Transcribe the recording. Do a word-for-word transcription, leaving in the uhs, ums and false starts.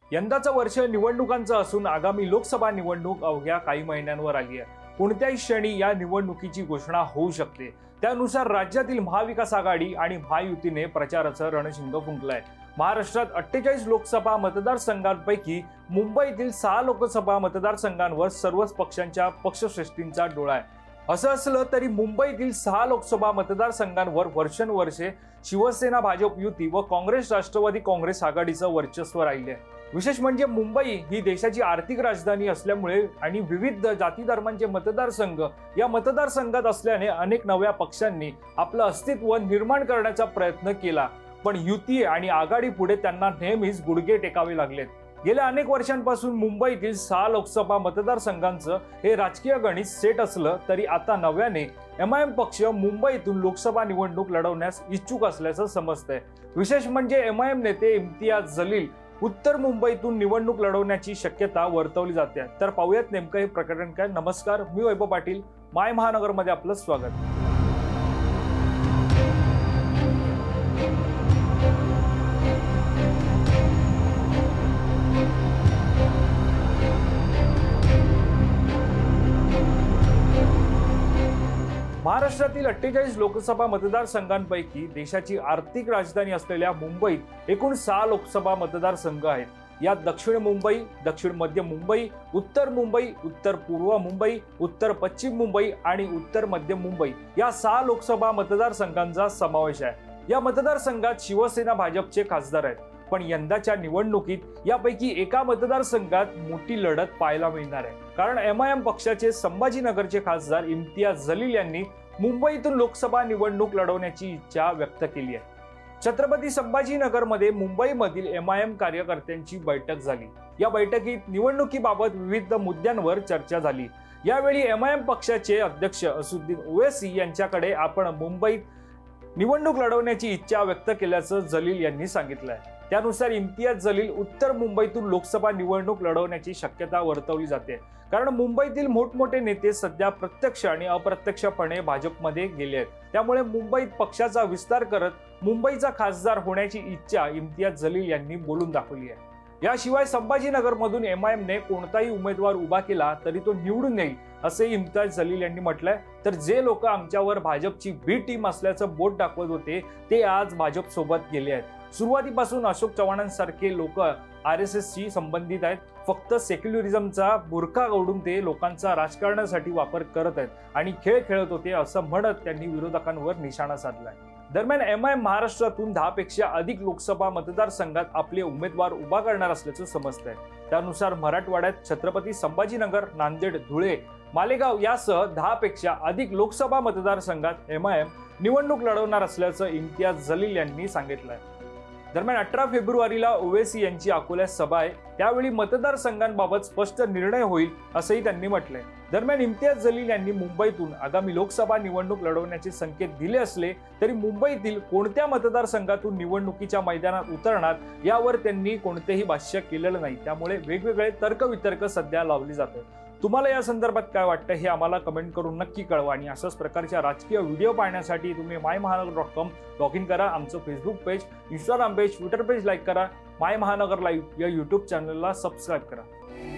यंदाचं वर्ष निवडणुकांचं असून आगामी लोकसभा निवडणूक अवघ्या काही महिन्यांवर आली आहे। कोणत्याही क्षणी या निवडणुकीची घोषणा होऊ शकते। त्यानुसार राज्यातील महाविकास आघाडी आणि महायुतीने प्रचाराचं रणशिंग फुंकलंय। महाराष्ट्रात अठ्ठेचाळीस लोकसभा मतदारसंघांपैकी मुंबईतील सहा लोकसभा मतदारसंघांवर सर्वच पक्षांच्या पक्षश्रेष्ठींचा डोळा आहे। असं असलं तरी मुंबईतील सहा लोकसभा मतदारसंघांवर वर्षानुवर्षे शिवसेना भाजप युती व काँग्रेस राष्ट्रवादी काँग्रेस आघाडीचं वर्चस्व राहिले आहे। विशेष म्हणजे मुंबई ही देशाची आर्थिक राजधानी असल्यामुळे आणि विविध जाती धर्मांचे मतदारसंघ या मतदारसंघात असल्याने अनेक नव्या पक्षांनी आपलं अस्तित्व निर्माण करण्याचा प्रयत्न केला, पण युती आणि आघाडी पुढे त्यांना नेहमीच गुडघे टेकावे लागलेत। गेल्या अनेक वर्षांपासून मुंबईतील सहा लोकसभा मतदारसंघांचं हे राजकीय गणित सेट असलं तरी आता नव्याने एम आय एम पक्ष मुंबईतून लोकसभा निवडणूक लढवण्यास इच्छुक असल्याचं समजतंय। विशेष म्हणजे एम आय एम नेते इम्तियाज जलील उत्तर मुंबईतून निवडणूक लढवण्याची शक्यता वर्तवली जाते। तर पाहूयात नेमकं हे प्रकरण काय। नमस्कार, मी वैभव पाटील, माय महानगर मध्ये आपलं स्वागत। महाराष्ट्रातील अठ्ठेचाळीस लोकसभा मतदारसंघांपैकी देशाची आर्थिक राजधानी असलेल्या मुंबईत एकूण सहा लोकसभा मतदारसंघ आहेत। यात दक्षिण मुंबई, दक्षिण मध्य मुंबई, उत्तर मुंबई, उत्तर पूर्व मुंबई, उत्तर पश्चिम मुंबई आणि उत्तर मध्य मुंबई या सहा लोकसभा मतदारसंघांचा समावेश आहे। या मतदारसंघात शिवसेना भाजपचे खासदार आहेत, पण यंदाच्या निवडणुकीत यापैकी एका मतदारसंघात मोठी लढत पाहायला मिळणार आहे। कारण एम आय एम पक्षाचे संभाजीनगरचे खासदार इम्तियाज जलील यांनी मुंबईतून लोकसभा निवडणूक लढवण्याची इच्छा व्यक्त केली आहे। छत्रपती संभाजीनगरमध्ये मुंबईमधील एम आय एम कार्यकर्त्यांची बैठक झाली। या बैठकीत निवडणुकीबाबत विविध मुद्द्यांवर चर्चा झाली। यावेळी एम आय एम पक्षाचे अध्यक्ष असदुद्दीन ओवैसी यांच्याकडे आपण मुंबईत निवडणूक लढवण्याची इच्छा व्यक्त केल्याचं जलील यांनी सांगितलंय। त्यानुसार इम्तियाज जलील उत्तर मुंबईतून लोकसभा निवडणूक लढवण्याची शक्यता वर्तवली जाते, कारण मुंबईतील मोठमोठे नेते सध्या प्रत्यक्ष आणि अप्रत्यक्षपणे भाजपमध्ये गेले आहेत। त्यामुळे मुंबईत पक्षाचा विस्तार करत मुंबईचा खासदार होण्याची इच्छा इम्तियाज जलील यांनी बोलून दाखवली आहे। याशिवाय संभाजीनगरमधून एम आय एम ने कोणताही उमेदवार उभा केला तरी तो निवडून येईल असे इम्तियाज जलील यांनी म्हटलंय। तर जे लोक आमच्यावर भाजपची बी टीम असल्याचं बोट दाखवत होते ते आज भाजप सोबत गेले आहेत। सुरुवातीपासून अशोक चव्हाणांसारखे लोक आर एस एस शी संबंधित आहेत। फक्त सेक्युलरिझमचा बुरखा ओढून ते लोकांचा राजकारणासाठी वापर करत आहेत आणि खेळ खेळत होते असं म्हणत त्यांनी विरोधकांवर निशाणा साधलाय। दरम्यान एम आय एम महाराष्ट्रातून दहा पेक्षा अधिक लोकसभा मतदारसंघात आपले उमेदवार उभा करणार असल्याचं समजतंय। त्यानुसार मराठवाड्यात छत्रपती संभाजीनगर, नांदेड, धुळे, मालेगाव यासह दहा पेक्षा अधिक लोकसभा मतदारसंघात एम आय एम निवडणूक लढवणार असल्याचं इम्तियाज जलील यांनी सांगितलंय। दरम्यान अठरा फेब्रुवारीला ओवैसी यांची अकोल्यात सभा आहे, त्यावेळी मतदारसंघांबाबत स्पष्ट निर्णय होईल असंही त्यांनी म्हटलंय। दरम्यान इम्तियाज जलील यांनी मुंबईतून आगामी लोकसभा निवडणूक लढवण्याचे संकेत दिले असले तरी मुंबईतील कोणत्या मतदारसंघातून निवडणुकीच्या मैदानात उतरणार यावर त्यांनी कोणतेही भाष्य केलेलं नाही। त्यामुळे वेगवेगळे तर्कवितर्क सध्या लावली जातात। तुम्हाला या संदर्भात काय वाटतं हे आम्हाला कमेंट करून नक्की कळवा आणि अशाच प्रकारच्या राजकीय व्हिडिओ पाहण्यासाठी तुम्ही माय महानगर डॉट कॉम लॉग इन करा। आमचं Facebook page, Instagram page, Twitter page like करा। माय महानगर लाईव्ह या यूट्यूब चॅनलला सबस्क्राईब करा।